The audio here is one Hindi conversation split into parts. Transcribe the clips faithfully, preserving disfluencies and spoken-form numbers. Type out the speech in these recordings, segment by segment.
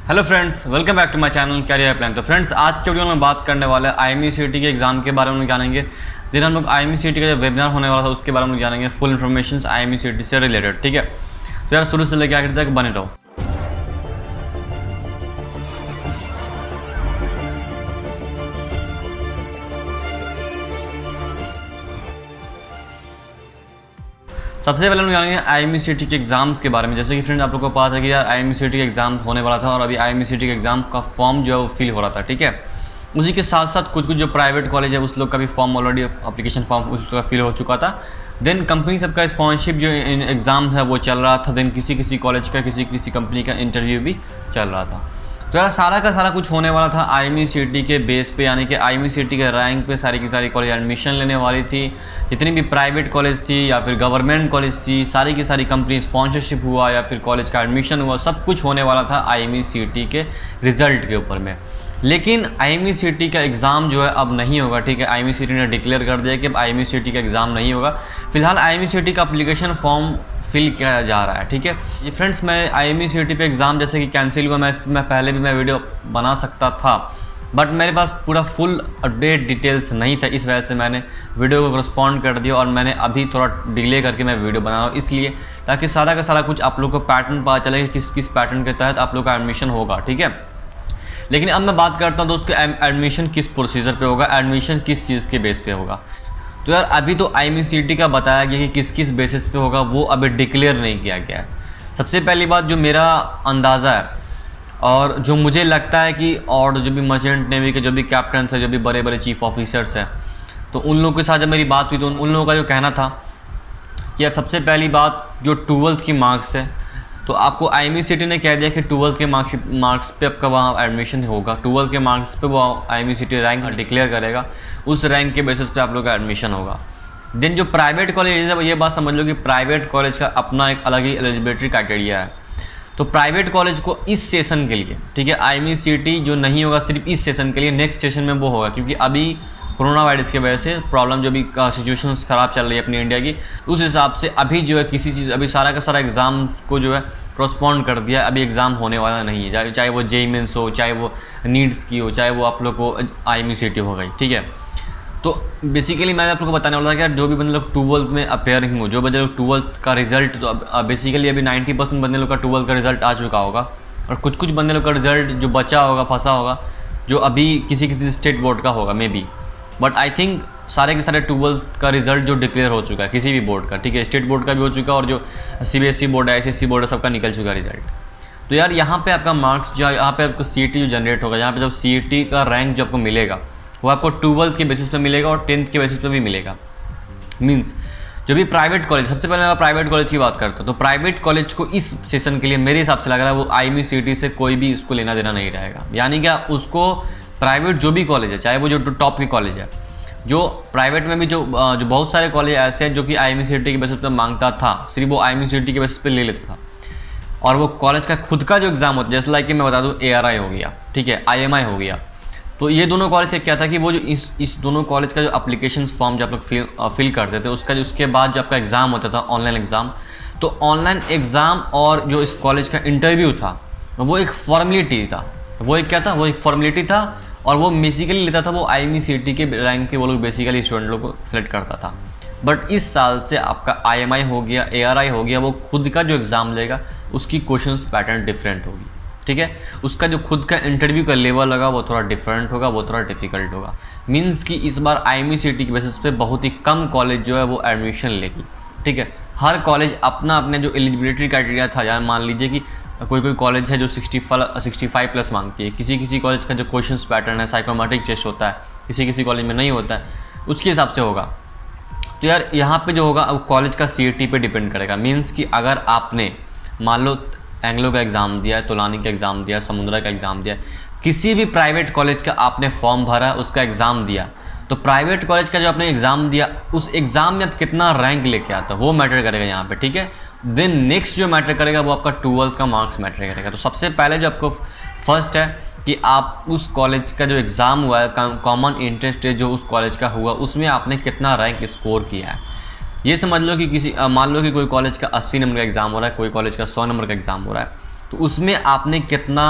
Hello friends, welcome back to my channel career plan. तो फ्रेंड्स, आज के वीडियो में बात करने वाले हैं आईएमई-सीईटी के एग्जाम के बारे में जानेंगे। दिन हम लोग आईएमई-सीईटी का जो वेबिनार होने वाला था उसके बारे में जानेंगे, फुल इन्फॉर्मेशन आईएमई-सीईटी से रिलेटेड। ठीक है, तो यार शुरू से लेकर आखिर तक बने रहो। सबसे पहले हम जानेंगे आईएमई-सीईटी के एग्जाम्स के बारे में। जैसे कि फ्रेंड आप लोगों को पता है कि यार आईएमई-सीईटी का एग्जाम होने वाला था और अभी आईएमई-सीईटी के एग्जाम का फॉर्म जो है वो फिल हो रहा था। ठीक है, उसी के साथ साथ कुछ कुछ जो प्राइवेट कॉलेज है उस लोग का भी फॉर्म ऑलरेडी एप्लीकेशन फॉर्म उसका फिल हो चुका था। देन कंपनी सबका स्पॉन्सरशिप जो एग्ज़ाम है वो चल रहा था। देन किसी किसी कॉलेज का किसी किसी कंपनी का इंटरव्यू भी चल रहा था। तो यार सारा का सारा कुछ होने वाला था आईएमई-सीईटी के बेस पे, यानी कि आईएमई-सीईटी के रैंक पे सारी की सारी कॉलेज एडमिशन लेने वाली थी। जितनी भी प्राइवेट कॉलेज थी या फिर गवर्नमेंट कॉलेज थी, सारी की सारी कंपनी स्पॉन्सरशिप हुआ या फिर कॉलेज का एडमिशन हुआ, सब कुछ होने वाला था आईएमई-सीईटी के रिजल्ट के ऊपर में। लेकिन आईएमई-सीईटी का एग्ज़ाम जो है अब नहीं होगा। ठीक है, आईएमई-सीईटी ने डिक्लेयर कर दिया कि अब आईएमई-सीईटी का एग्ज़ाम नहीं होगा। फिलहाल आईएमई-सीईटी का एप्लीकेशन फॉर्म फिल किया जा रहा है। ठीक है, ये फ्रेंड्स, मैं आईएमई-सीईटी पे एग्ज़ाम जैसे कि कैंसिल हुआ, मैं मैं पहले भी मैं वीडियो बना सकता था, बट मेरे पास पूरा फुल अपडेट डिटेल्स नहीं था। इस वजह से मैंने वीडियो को रिस्पॉन्ड कर दिया और मैंने अभी थोड़ा डिले करके मैं वीडियो बना रहा हूँ, इसलिए ताकि सारा का सारा कुछ आप लोग को पैटर्न पता चले कि किस किस पैटर्न के तहत आप लोग का एडमिशन होगा। ठीक है, लेकिन अब मैं बात करता हूँ दोस्तों, एडमिशन किस प्रोसीजर पे होगा, एडमिशन किस चीज़ के बेस पे होगा। तो यार अभी तो आईएमई-सीईटी का बताया गया कि किस किस बेसिस पे होगा, वो अभी डिक्लेयर नहीं किया गया है। सबसे पहली बात जो मेरा अंदाज़ा है और जो मुझे लगता है कि और जो भी मर्चेंट नेवी के जो भी कैप्टन है, जो भी बड़े बड़े चीफ ऑफिसर्स हैं, तो उन लोगों के साथ जब मेरी बात हुई तो उन लोगों का जो कहना था कि यार सबसे पहली बात जो ट्वेल्थ की मार्क्स है, तो आपको आईएमई-सीईटी ने कह दिया कि ट्वेल्थ के मार्क्स मार्क्स पे आपका वहाँ एडमिशन होगा। ट्वेल्थ के मार्क्स पे वो आईएमई-सीईटी रैंक डिक्लेयर करेगा, उस रैंक के बेसिस पे आप लोग का एडमिशन होगा। देन जो प्राइवेट कॉलेज है, ये बात समझ लो कि प्राइवेट कॉलेज का अपना एक अलग ही एलिजिबिलिटी क्राइटेरिया है। तो प्राइवेट कॉलेज को इस सेशन के लिए, ठीक है, आईएमई-सीईटी जो नहीं होगा सिर्फ इस सेशन के लिए, नेक्स्ट सेशन में वो होगा, क्योंकि अभी कोरोना वायरस की वजह से प्रॉब्लम जो भी सिचुएशंस ख़राब चल रही है अपनी इंडिया की, उस हिसाब से अभी जो है किसी चीज़ अभी सारा का सारा एग्ज़ाम को जो है पोस्टपोन कर दिया। अभी एग्ज़ाम होने वाला नहीं है, चाहे वो जेईई मेंस हो, चाहे वो नीट्स की हो, चाहे वो आप लोग को आईएमई-सीईटी हो गई। ठीक है, तो बेसिकली मैं आप लोग को बताने वाला था कि जो भी बंदे लोग ट्वेल्थ में अपेयरिंग हो, जो बंदे लोग ट्वेल्थ का रिजल्ट, तो बेसिकली अभी नाइन्टी परसेंट बंदे लोग का ट्वेल्थ का रिजल्ट आ चुका होगा और कुछ कुछ बंदे लोग का रिजल्ट जो बचा होगा, फंसा होगा, जो अभी किसी किसी स्टेट बोर्ड का होगा maybe, but I think सारे के सारे ट्वेल्थ का रिजल्ट जो डिक्लेयर हो चुका है किसी भी बोर्ड का। ठीक है, स्टेट बोर्ड का भी हो चुका है और जो सीबीएसई बोर्ड है, आईसीएसई बोर्ड है, सबका निकल चुका है रिजल्ट। तो यार यहाँ पे आपका मार्क्स जो है, यहाँ पे आपको सीईटी जो जनरेट होगा, यहाँ पे जब सीईटी का रैंक जो आपको मिलेगा वो आपको ट्वेल्थ के बेसिस पे मिलेगा और टेंथ के बेसिस पे भी मिलेगा। मीन्स जो भी प्राइवेट कॉलेज, सबसे पहले मैं प्राइवेट कॉलेज की बात करता हूँ, तो प्राइवेट कॉलेज को इस सेशन के लिए मेरे हिसाब से लग रहा है वो आईएमई-सीईटी से कोई भी इसको लेना देना नहीं रहेगा। यानी क्या उसको प्राइवेट जो भी कॉलेज है, चाहे वो जो टॉप की कॉलेज है, जो प्राइवेट में भी जो जो बहुत सारे कॉलेज ऐसे हैं जो कि आईएमई-सीईटी के बेसिस पे मांगता था, सिर्फ वो आईएमई-सीईटी के बेसिस पे ले लेता था, और वो कॉलेज का खुद का जो एग्ज़ाम होता है, जैसे लाइक कि मैं बता दूँ एआरआई हो गया, ठीक है, आईएमआई हो गया, तो ये दोनों कॉलेज से क्या था कि वो जो इस इस दोनों कॉलेज का जो एप्लीकेशन फॉर्म जो आप लोग फिल फिल करते थे, उसका जो उसके बाद जो आपका एग्ज़ाम होता था ऑनलाइन एग्ज़ाम, तो ऑनलाइन एग्ज़ाम और जो इस कॉलेज का इंटरव्यू था वो एक फॉर्मेलिटी था। वो एक क्या था, वो एक फॉर्मेलिटी था और वो बेसिकली लेता था वो आईएमई-सीईटी के रैंक के वो लोग बेसिकली स्टूडेंट लोग को सिलेक्ट करता था। बट इस साल से आपका आईएमआई हो गया, एआरआई हो गया, वो खुद का जो एग्ज़ाम लेगा उसकी क्वेश्चंस पैटर्न डिफरेंट होगी। ठीक है, उसका जो खुद का इंटरव्यू का लेवल होगा वो थोड़ा डिफरेंट होगा, वो थोड़ा डिफिकल्ट होगा। मीन्स कि इस बार आईएमई-सीईटी की बेसिस पे बहुत ही कम कॉलेज जो है वो एडमिशन लेगी। ठीक है, हर कॉलेज अपना अपने जो एलिजिबिलिटी क्राइटेरिया था, यार मान लीजिए कि कोई कोई कॉलेज है जो सिक्सटी फाइव प्लस मांगती है, किसी किसी कॉलेज का जो क्वेश्चंस पैटर्न है साइकोमेट्रिक टेस्ट होता है, किसी किसी कॉलेज में नहीं होता है, उसके हिसाब से होगा। तो यार यहाँ पे जो होगा वो कॉलेज का सीईटी पे डिपेंड करेगा। मीन्स कि अगर आपने मान लो एंग्लो का एग्ज़ाम दिया है, तोलानी का एग्ज़ाम दिया, समुद्रा का एग्ज़ाम दिया, किसी भी प्राइवेट कॉलेज का आपने फॉर्म भरा, उसका एग्ज़ाम दिया, तो प्राइवेट कॉलेज का जो आपने एग्ज़ाम दिया उस एग्ज़ाम में आप कितना रैंक लेके आता वो मैटर करेगा यहाँ पे। ठीक है, देन नेक्स्ट जो मैटर करेगा वो आपका ट्वेल्थ का मार्क्स मैटर करेगा। तो सबसे पहले जो आपको फर्स्ट है कि आप उस कॉलेज का जो एग्ज़ाम हुआ है, कॉमन एंट्रेंस टेस्ट जो उस कॉलेज का हुआ, उसमें आपने कितना रैंक स्कोर किया है। ये समझ लो कि किसी मान लो कि कोई कॉलेज का अस्सी नंबर का एग्ज़ाम हो रहा है, कोई कॉलेज का सौ नंबर का एग्ज़ाम हो रहा है, तो उसमें आपने कितना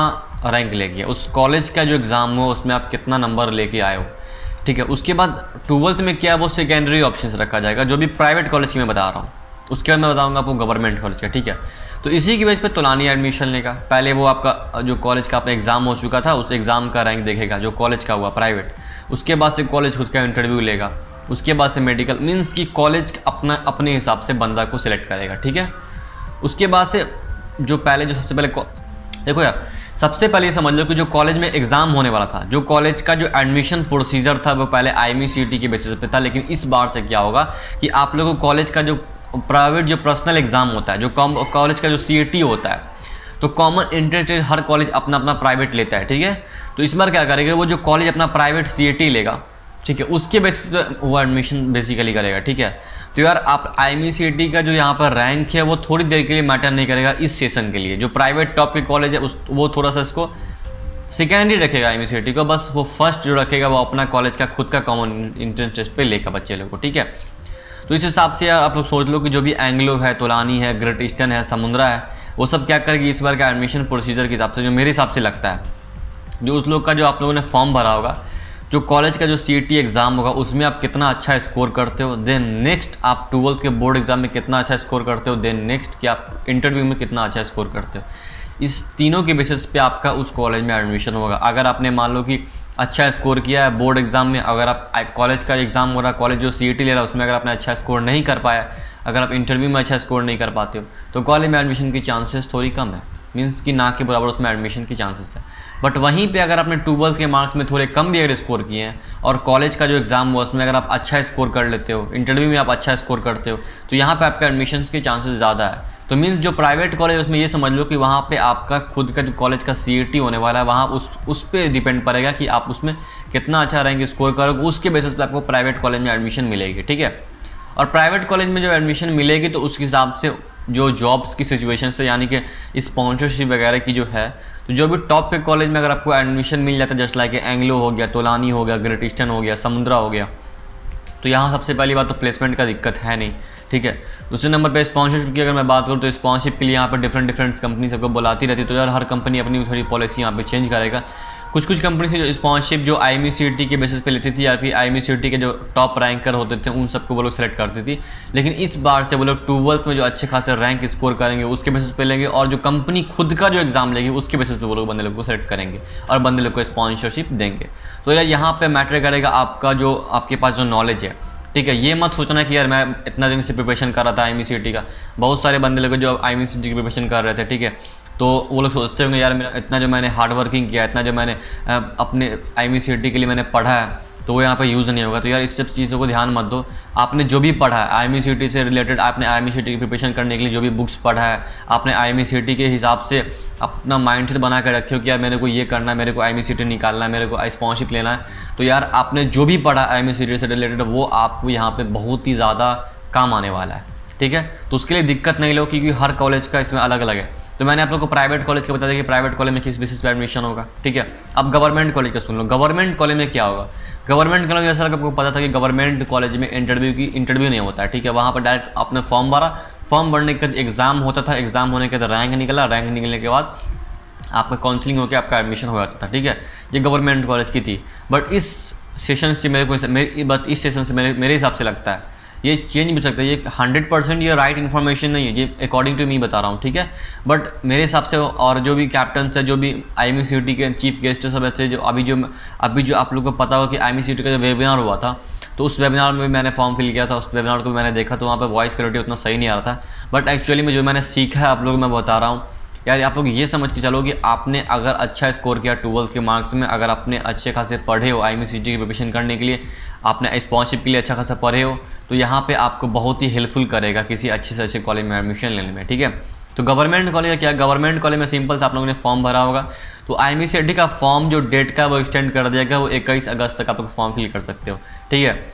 रैंक लेके, उस कॉलेज का जो एग्ज़ाम हो उसमें आप कितना नंबर लेके आए हो, ठीक है। उसके बाद ट्वेल्थ में क्या वो सेकेंडरी ऑप्शन रखा जाएगा, जो भी प्राइवेट कॉलेज की मैं बता रहा हूँ, उसके बाद मैं बताऊँगा आपको गवर्नमेंट कॉलेज का, ठीक है। तो इसी की वजह पर तोलानी एडमिशन लेगा, पहले वो आपका जो कॉलेज का अपना एग्ज़ाम हो चुका था उस एग्ज़ाम का रैंक देखेगा जो कॉलेज का हुआ प्राइवेट, उसके बाद से कॉलेज खुद का इंटरव्यू लेगा, उसके बाद से मेडिकल, मीन्स कि कॉलेज अपना अपने हिसाब से बंदा को सिलेक्ट करेगा, ठीक है। उसके बाद से जो पहले जो सबसे पहले देखो यार, सबसे पहले समझ लो कि जो कॉलेज में एग्ज़ाम होने वाला था, जो कॉलेज का जो एडमिशन प्रोसीजर था वो पहले I M E C T के बेसिस पे था, लेकिन इस बार से क्या होगा कि आप लोगों को कॉलेज का जो प्राइवेट जो पर्सनल एग्ज़ाम होता है, जो कॉलेज का जो सी ए टी होता है, तो कॉमन एंट्रेंस टेस्ट हर कॉलेज अपना अपना प्राइवेट लेता है, ठीक है। तो इस बार क्या करेगा, वो जो कॉलेज अपना प्राइवेट सी ए टी लेगा, ठीक है, उसके बेसिस पे वो एडमिशन बेसिकली करेगा, ठीक है। तो यार आप आई एम ई सी टी का जो यहाँ पर रैंक है वो थोड़ी देर के लिए मैटर नहीं करेगा इस सेशन के लिए, जो प्राइवेट टॉप के कॉलेज है उस वो थोड़ा सा इसको सेकेंडरी रखेगा आई एम ई सी टी को, बस वो फर्स्ट जो रखेगा वो अपना कॉलेज का खुद का कॉमन एंट्रेंस टेस्ट पे लेगा बच्चे लोग को, ठीक है। तो इस हिसाब से यार आप लोग सोच लो कि जो भी एंग्लो है, तोलानी है, ग्रेट ईस्टर्न है, समुद्रा है, वो सब क्या करेगी इस बार का एडमिशन प्रोसीजर के हिसाब से, जो मेरे हिसाब से लगता है, जो उस लोग का जो आप लोगों ने फॉर्म भरा होगा, जो कॉलेज का जो सी ई टी एग्ज़ाम होगा उसमें आप कितना अच्छा स्कोर करते हो, देन नेक्स्ट आप ट्वेल्थ के बोर्ड एग्जाम में कितना अच्छा स्कोर करते हो, देन नेक्स्ट कि आप इंटरव्यू में कितना अच्छा स्कोर करते हो, इस तीनों के बेसिस पे आपका उस कॉलेज में एडमिशन होगा। अगर आपने मान लो कि अच्छा स्कोर किया है बोर्ड एग्जाम में, अगर आप कॉलेज का एग्ज़ाम हो रहा है, कॉलेज जो सी ई टी ले रहा है उसमें अगर आपने अच्छा स्कोर नहीं कर पाया, अगर आप इंटरव्यू में अच्छा स्कोर नहीं कर पाते हो, तो कॉलेज में एडमिशन की चांसेस थोड़ी कम है, मीन्स कि ना के बराबर उसमें एडमिशन की चांसेस है। बट वहीं पे अगर आपने ट्वेल्थ के मार्क्स में थोड़े कम भी अगर स्कोर किए हैं और कॉलेज का जो एग्ज़ाम हुआ उसमें अगर आप अच्छा स्कोर कर लेते हो, इंटरव्यू में आप अच्छा स्कोर करते हो, तो यहाँ पे आपका एडमिशन के चांसेस ज़्यादा है। तो मीन्स जो प्राइवेट कॉलेज उसमें ये समझ लो कि वहाँ पे आपका खुद का जो कॉलेज का सी ई टी होने वाला है, वहाँ उस उस पर डिपेंड पड़ेगा कि आप उसमें कितना अच्छा रैंक स्कोर करोगे, उसके बेसिस पे आपको प्राइवेट कॉलेज में एडमिशन मिलेगी, ठीक है। और प्राइवेट कॉलेज में जो एडमिशन मिलेगी तो उसके हिसाब से जो जॉब्स की सिचुएशन से, यानी कि स्पॉन्सरशिप वगैरह की जो है, तो जो भी टॉप के कॉलेज में अगर आपको एडमिशन मिल जाता है, जस्ट लाइक एंग्लो हो गया, तोलानी हो गया, ग्रेट ईस्टर्न हो गया, समुद्रा हो गया, तो यहाँ सबसे पहली बात तो प्लेसमेंट का दिक्कत है नहीं, ठीक है। दूसरे नंबर पे स्पॉन्सरशिप की अगर मैं बात करूँ तो स्पॉन्सरशिप के लिए यहाँ पर डिफरेंट डिफरेंट कंपनी सबको बुलाती रहती है, तो यार हर कंपनी अपनी थोड़ी पॉलिसी यहाँ पे चेंज करेगा। कुछ कुछ कंपनी थी जो स्पॉन्सरशिप जो I M E C T के बेसिस पे लेती थी, या फिर आई एम ई सी टी के जो टॉप रैंकर होते थे उन सबको वो लोग सेलेक्ट करती थी, लेकिन इस बार से वो लोग ट्वेल्थ में जो अच्छे खासे रैंक स्कोर करेंगे उसके बेसिस पे लेंगे, और जो कंपनी खुद का जो एग्जाम लेगी उसके बेसिस पे वो लोग बंदे लोग को सेलेक्ट करेंगे और बंदे लोग को स्पॉन्सरशिप देंगे। तो यार यहाँ पे मैटर करेगा आपका जो आपके पास जो नॉलेज है, ठीक है। ये मत सोचना कि यार मैं इतना दिन से प्रिपरेशन कर रहा था आई एम ई सी टी का, बहुत सारे बंदे लोग जो I M E C T की प्रिपरेशन कर रहे थे, ठीक है, तो वो लोग सोचते होंगे यार मेरा इतना जो मैंने हार्ड वर्किंग किया, इतना जो मैंने अपने आई एम ई सी टी के लिए मैंने पढ़ा है, तो वो यहाँ पे यूज़ नहीं होगा। तो यार इस सब चीज़ों को ध्यान मत दो, आपने जो भी पढ़ा है I M E C T से रिलेटेड, आपने I M E C T की प्रिपरेशन करने के लिए जो भी बुक्स पढ़ा है, आपने I M E C T के हिसाब से अपना माइंड सेट बना कर रखे हो कि यार मेरे को ये करना है, मेरे को आई एम ई सी टी निकालना है, मेरे को स्पॉन्सरशिप लेना है, तो यार आपने जो भी पढ़ा I M E C T से रिलेटेड वो आपको यहाँ पर बहुत ही ज़्यादा काम आने वाला है, ठीक है। तो उसके लिए दिक्कत नहीं लो, क्योंकि हर कॉलेज का इसमें अलग अलग है। तो मैंने आप लोग को प्राइवेट कॉलेज का बता दिया कि प्राइवेट कॉलेज में किस बेसिस पे एडमिशन होगा, ठीक है। अब गवर्नमेंट कॉलेज का सुन लो, गवर्नमेंट कॉलेज में क्या होगा। गवर्नमेंट कॉलेज जैसा आपको पता था कि गवर्नमेंट कॉलेज में इंटरव्यू की इंटरव्यू नहीं होता है, ठीक है। वहाँ पर डायरेक्ट आपने फॉर्म भरा, फॉर्म भरने के बाद एग्जाम होता था, एग्जाम होने के बाद रैंक निकला, रैंक निकलने के बाद आपका काउंसलिंग होकर आपका एडमिशन हो जाता था, ठीक है। ये गवर्नमेंट कॉलेज की थी। बट इस सेशन से मेरे को मेरे बट इस सेशन से मेरे मेरे हिसाब से लगता है ये चेंज भी सकता है, ये हंड्रेड परसेंट ये राइट इन्फॉर्मेशन नहीं है, ये अकॉर्डिंग टू मी बता रहा हूँ, ठीक है। बट मेरे हिसाब से और जो भी कैप्टन है, जो भी I M E C T के चीफ गेस्ट सब थे, जो अभी जो अभी जो आप लोग को पता हो कि I M E C T का जो वेबिनार हुआ था, तो उस वेबिनार में मैंने फॉर्म फिल किया था, उस वेबिनार को मैंने देखा तो वहाँ पर वॉइस क्वालिटी उतना सही नहीं आ रहा था। बट एक्चुअली में जो मैंने सीखा है आप लोग मैं बता रहा हूँ यार, आप लोग ये समझ के चलो कि आपने अगर अच्छा स्कोर किया ट्वेल्थ के मार्क्स में, अगर आपने अच्छे खासे पढ़े हो I M E C T की प्रिपरेशन करने के लिए, आपने स्पॉन्सरशिप के लिए अच्छा खासा पढ़े हो, तो यहाँ पे आपको बहुत ही हेल्पफुल करेगा किसी अच्छे से अच्छे कॉलेज में एडमिशन लेने में, ठीक है। तो गवर्नमेंट कॉलेज क्या, गवर्नमेंट कॉलेज में सिंपल था, आप लोगों ने फॉर्म भरा होगा, तो I M E C T का फॉर्म जो डेट का वो एक्सटेंड कर दिया, वो इक्कीस अगस्त तक आप लोग फॉर्म फिल कर सकते हो, ठीक है।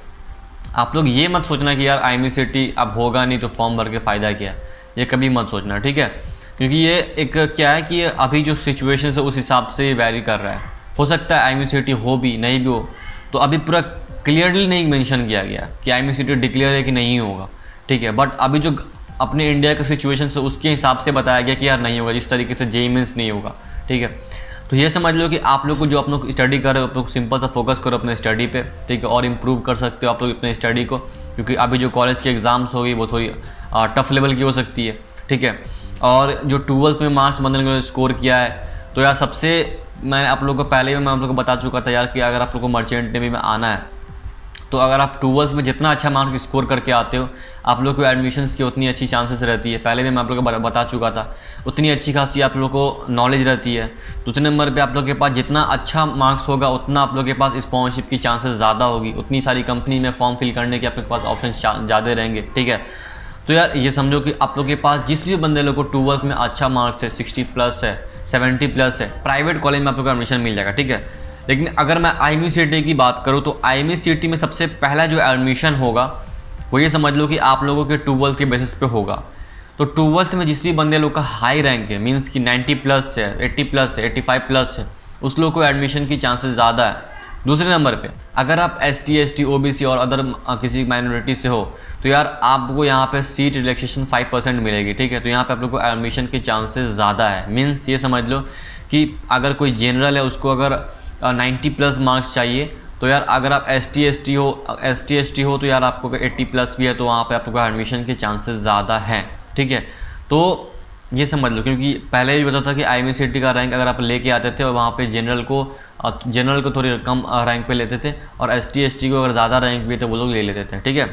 आप लोग ये मत सोचना कि यार आई एम ई सी टी अब होगा नहीं तो फॉर्म भर के फ़ायदा क्या, ये कभी मत सोचना, ठीक है। क्योंकि ये एक क्या है कि अभी जो सिचुएशन है उस हिसाब से वेरी कर रहा है, हो सकता है I M E C T हो भी नहीं भी हो, तो अभी पूरा क्लियरली नहीं मेंशन किया गया कि I M E C T declare है कि नहीं होगा, ठीक है। बट अभी जो अपने इंडिया का सिचुएशन है उसके हिसाब से बताया गया कि यार नहीं होगा, जिस तरीके से जे ई ई मेंस नहीं होगा, ठीक है। तो ये समझ लो कि आप लोग को जो आप लोग स्टडी कर रहे हो, आप लोग सिंपल सा फोकस करो अपने स्टडी पे, ठीक है, और इम्प्रूव कर सकते हो आप लोग अपने स्टडी को, क्योंकि अभी जो कॉलेज के एग्ज़ाम्स होगी वो थोड़ी टफ लेवल की हो सकती है, ठीक है। और जो ट्वेल्थ में मार्क्स बंदे ने स्कोर किया है, तो यार सबसे मैं आप लोगों को पहले भी मैं आप लोगों को बता चुका था यार कि अगर आप लोग को मर्चेंट नेवी में आना है, तो अगर आप ट्वेल्थ में जितना अच्छा मार्क स्कोर करके आते हो, आप लोग को एडमिशन्स की उतनी अच्छी चांसेस रहती है। पहले भी मैं आप लोगों को बता चुका था, उतनी अच्छी खासी आप लोगों को नॉलेज रहती है। दूसरे नंबर पे आप लोग के पास जितना अच्छा मार्क्स होगा, उतना आप लोग के पास स्पॉन्सरशिप की चांसेस ज़्यादा होगी, उतनी सारी कंपनी में फॉर्म फिल करने के आपके पास ऑप्शन ज़्यादा रहेंगे, ठीक है। तो यार ये समझो कि आप लोग के पास जिस भी बंदे लोग को ट्वेल्थ में अच्छा मार्क्स है, सिक्सटी प्लस है, सेवेंटी प्लस है, प्राइवेट कॉलेज में आप लोग को एडमिशन मिल जाएगा, ठीक है। लेकिन अगर मैं I M U C T की बात करूँ, तो I M U C T में सबसे पहला जो एडमिशन होगा वो ये समझ लो कि आप लोगों के ट्वेल्थ के बेसिस पे होगा। तो ट्वेल्थ में जिस भी बंदे लोग का हाई रैंक है, मीन्स कि नाइन्टी प्लस है, एट्टी प्लस है, एट्टी फाइव प्लस है, उस लोग को एडमिशन की चांसेस ज़्यादा है। दूसरे नंबर पे अगर आप S T, S T, O B C और अदर किसी माइनॉरिटी से हो, तो यार आपको यहाँ पे सीट रिलैक्सेशन फाइव परसेंट मिलेगी, ठीक है। तो यहाँ पे आप लोग को एडमिशन के चांसेस ज़्यादा है। मीन्स ये समझ लो कि अगर कोई जनरल है, उसको अगर नाइन्टी प्लस मार्क्स चाहिए, तो यार अगर आप एस टी एस टी हो एस टी एस टी हो तो यार आपको एट्टी प्लस भी है, तो वहाँ पे आप लोग को एडमिशन के चांसेस ज़्यादा हैं, ठीक है। तो ये समझ लो, क्योंकि पहले भी पता था कि I M U C T का रैंक अगर आप लेके आते थे और वहाँ पे जनरल को जनरल को थोड़ी कम रैंक पे लेते थे, और एस टी एस टी को अगर ज़्यादा रैंक भी थे वो लोग ले लेते थे, ठीक है।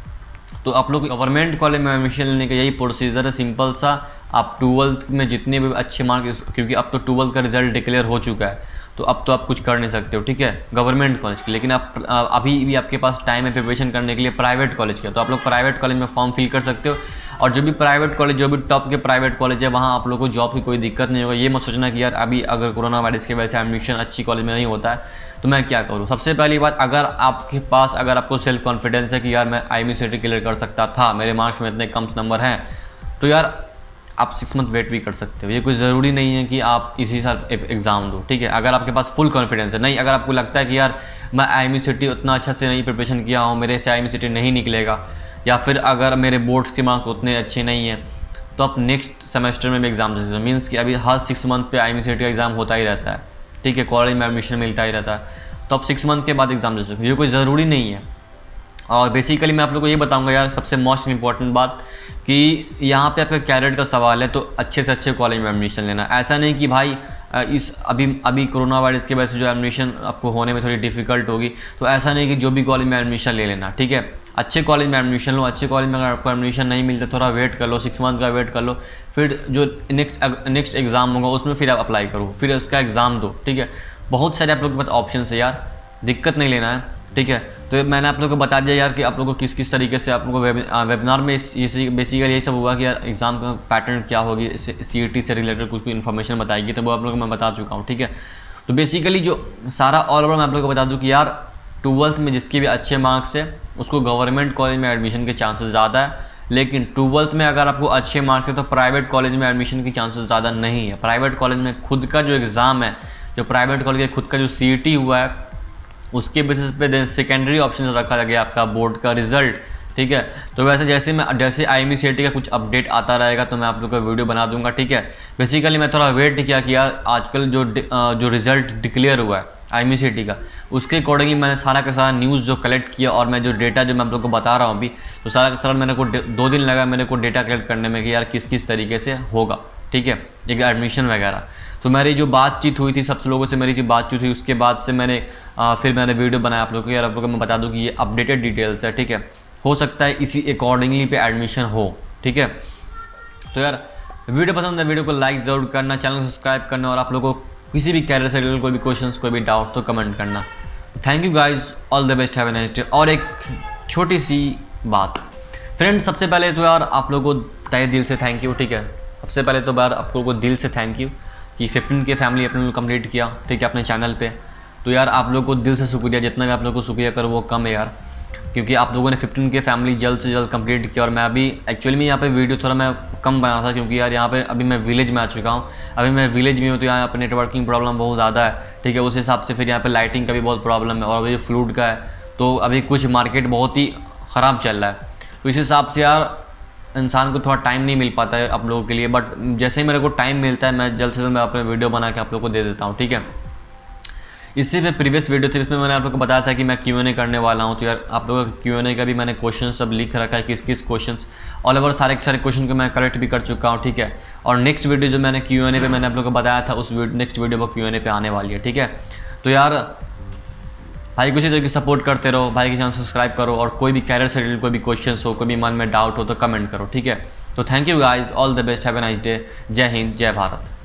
तो आप लोग गवर्नमेंट कॉलेज में एडमिशन लेने का यही प्रोसीजर है, सिंपल सा। आप ट्वेल्थ में जितने भी अच्छे मार्क्स, क्योंकि अब तो ट्वेल्थ का रिजल्ट डिक्लेयर हो चुका है, तो अब तो आप कुछ कर नहीं सकते हो, ठीक है, गवर्नमेंट कॉलेज के। लेकिन आप अभी भी आपके पास टाइम है प्रिपरेशन करने के लिए प्राइवेट कॉलेज के, तो आप लोग प्राइवेट कॉलेज में फॉर्म फिल कर सकते हो। और जो भी प्राइवेट कॉलेज, जो भी टॉप के प्राइवेट कॉलेज है, वहाँ आप लोग को जॉब की कोई दिक्कत नहीं होगा। ये मत सोचना कि यार अभी अगर कोरोना वायरस की वजह से एडमिशन अच्छी कॉलेज में नहीं होता है तो मैं क्या करूँ। सबसे पहली बात, अगर आपके पास अगर आपको सेल्फ कॉन्फिडेंस है कि यार मैं I M U C T clear कर सकता था, मेरे मार्क्स में इतने कम नंबर हैं, तो यार आप सिक्स मंथ वेट भी कर सकते हो। ये कोई ज़रूरी नहीं है कि आप इसी साल एग्ज़ाम दो, ठीक है। अगर आपके पास फुल कॉन्फिडेंस है, नहीं अगर आपको लगता है कि यार मैं I M U C T उतना अच्छा से नहीं प्रिपरेशन किया हूँ, मेरे से I M U C T नहीं निकलेगा, या फिर अगर मेरे बोर्ड्स के मार्क्स उतने अच्छे नहीं हैं, तो आप नेक्स्ट सेमेस्टर में भी एग्ज़ाम दे सकते हो। मीन्स कि अभी हर सिक्स मंथ पे I M U C T का एग्ज़ाम होता ही रहता है, ठीक है, कॉलेज में एडमिशन मिलता ही रहता है, तो आप सिक्स मंथ के बाद एग्ज़ाम दे सकते हो। ये कोई ज़रूरी नहीं है। और बेसिकली मैं आप लोग को ये बताऊंगा यार, सबसे मोस्ट इंपॉर्टेंट बात कि यहाँ पे आपका कैरियर का सवाल है, तो अच्छे से अच्छे कॉलेज में एडमिशन लेना। ऐसा नहीं कि भाई इस अभी अभी कोरोना वायरस की वजह से जो एडमिशन आपको होने में थोड़ी डिफिकल्ट होगी, तो ऐसा नहीं कि जो भी कॉलेज में एडमिशन ले लेना, ठीक है। अच्छे कॉलेज में एडमिशन लो। अच्छे कॉलेज में अगर आपको एडमिशन नहीं मिलता, थोड़ा वेट कर लो, सिक्स मंथ का वेट कर लो, फिर जो नेक्स्ट नेक्स्ट एग्ज़ाम होगा उसमें फिर आप अप्लाई करो, फिर उसका एग्ज़ाम दो, ठीक है। बहुत सारे आप लोग के पास ऑप्शन है यार, दिक्कत नहीं लेना है, ठीक है। तो मैंने आप लोगों को बता दिया यार कि आप लोगों को किस किस तरीके से आप लोगों को वेबिनार में ये बेसिकली यही सब हुआ कि यार एग्ज़ाम का पैटर्न क्या होगी, सी ई टी से रिलेटेड कुछ भी इन्फॉर्मेशन बताएगी, तो वो आप लोगों को मैं बता चुका हूँ, ठीक है। तो बेसिकली जो सारा ऑल ओवर मैं आप लोगों को बता दूँ कि यार ट्वेल्थ में जिसके भी अच्छे मार्क्स है उसको गवर्नमेंट कॉलेज में एडमिशन के चांसेस ज़्यादा है, लेकिन ट्वेल्थ में अगर आपको अच्छे मार्क्स है तो प्राइवेट कॉलेज में एडमिशन के चांसेस ज़्यादा नहीं है। प्राइवेट कॉलेज में खुद का जो एग्ज़ाम है, जो प्राइवेट कॉलेज का खुद का जो सी ई टी हुआ है, उसके बेसिस पे सेकेंडरी ऑप्शन रखा गया आपका बोर्ड का रिजल्ट, ठीक है। तो वैसे जैसे मैं जैसे I M U C T का कुछ अपडेट आता रहेगा तो मैं आप लोग को वीडियो बना दूंगा, ठीक है। बेसिकली मैं थोड़ा वेट किया कि यार आजकल जो जो रिजल्ट डिक्लेयर हुआ है I M U C T का, उसके अकॉर्डिंगली मैंने सारा का सारा न्यूज़ जो कलेक्ट किया, और मैं जो डेटा जो मैं आप लोग को बता रहा हूँ अभी, तो सारा का सारा मेरे को दो दिन लगा मेरे को डेटा कलेक्ट करने में कि यार किस किस तरीके से होगा, ठीक है, एक एडमिशन वगैरह। तो मेरी जो बातचीत हुई थी सब लोगों से, मेरी जो बातचीत हुई उसके बाद से मैंने आ, फिर मैंने वीडियो बनाया आप लोगों को यार, आप लोगों को मैं बता दूं कि ये अपडेटेड डिटेल्स है, ठीक है। हो सकता है इसी अकॉर्डिंगली पे एडमिशन हो, ठीक है। तो यार वीडियो पसंद है, वीडियो को लाइक ज़रूर करना, चैनल को सब्सक्राइब करना, और आप लोगों को किसी भी कैरियर से रिलेटेड कोई भी क्वेश्चंस कोई भी डाउट तो कमेंट करना। Thank you guys, all the best, have a nice day. और एक छोटी सी बात फ्रेंड, सबसे पहले तो यार आप लोगों को तहे दिल से थैंक यू, ठीक है। सबसे पहले तो यार आप लोगों को दिल से थैंक यू कि फिफ्टीन के फैमिली अपने लोग कंप्लीट किया, ठीक है, अपने चैनल पे। तो यार आप लोगों को दिल से शुक्रिया, जितना भी आप लोगों को शुक्रिया करो वो कम है यार, क्योंकि आप लोगों ने फिफ्टीन के फैमिली जल्द से जल्द कंप्लीट किया। और मैं अभी एक्चुअली में यहाँ पे वीडियो थोड़ा मैं कम बना था, क्योंकि यार यहाँ पे अभी मैं विलेज में आ चुका हूँ, अभी मैं विलेज में हूँ, तो यहाँ पे नेटवर्किंग प्रॉब्लम बहुत ज़्यादा है, ठीक है। उस हिसाब से फिर यहाँ पे लाइटिंग का भी बहुत प्रॉब्लम है, और अभी फ्लूड का है, तो अभी कुछ मार्केट बहुत ही ख़राब चल रहा है। तो इस हिसाब से यार इंसान को थोड़ा टाइम नहीं मिल पाता है आप लोगों के लिए, बट जैसे ही मेरे को टाइम मिलता है मैं जल्द से जल्द मैं अपने वीडियो बना के आप लोगों को दे देता हूँ, ठीक है। इससे पे प्रीवियस वीडियो थी, इसमें मैंने आप लोगों को बताया था कि मैं क्यू एन ए करने वाला हूँ, तो यार आप लोगों का क्यू एन ए का भी मैंने क्वेश्चन सब लिख रखा है, किस किस क्वेश्चन ऑल ओवर सारे सारे क्वेश्चन को मैं करेक्ट भी कर चुका हूँ, ठीक है। और नेक्स्ट वीडियो जो मैंने क्यू एन ए पे मैंने आप लोगों को बताया था, उस नेक्स्ट वीडियो पर क्यू एन ए पे आने वाली है, ठीक है। तो यार भाई कुछ तरीके से सपोर्ट करते रहो, भाई के चैनल सब्सक्राइब करो, और कोई भी कैरियर से रिलेटेड कोई भी क्वेश्चन हो, कोई भी मन में डाउट हो तो कमेंट करो, ठीक है। तो thank you guys, all the best, have a nice day, जय हिंद, जय भारत।